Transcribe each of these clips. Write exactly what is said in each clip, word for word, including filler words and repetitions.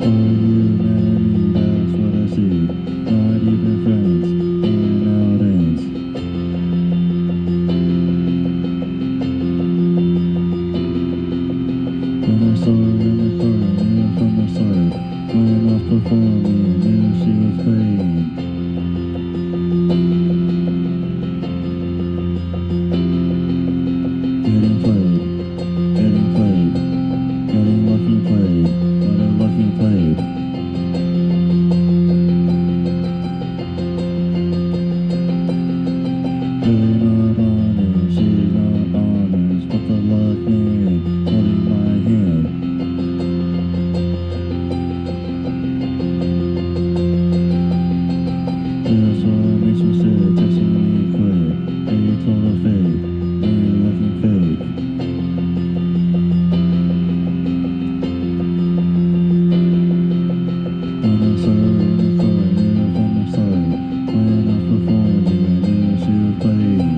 that's what I see. Not even friends, hanging out ends. When I saw her in the car, I knew from the start. When I was performing, I knew she was playing. Getting played, getting played, getting lucky played, what a lucky played. Really not honest, she's not honest, but the luck man holding my hand. This what makes me sick, texting me quick. They told her fake, they're looking fake. When I saw her in the car, I knew from the start. When I was performing, I knew she was playing.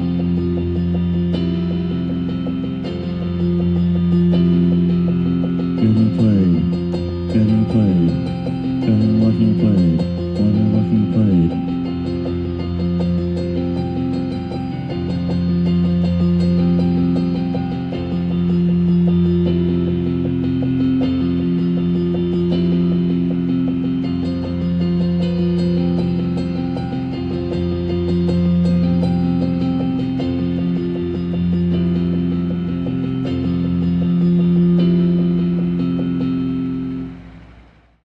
Getting played, getting played, getting lucky played, what a lucky played.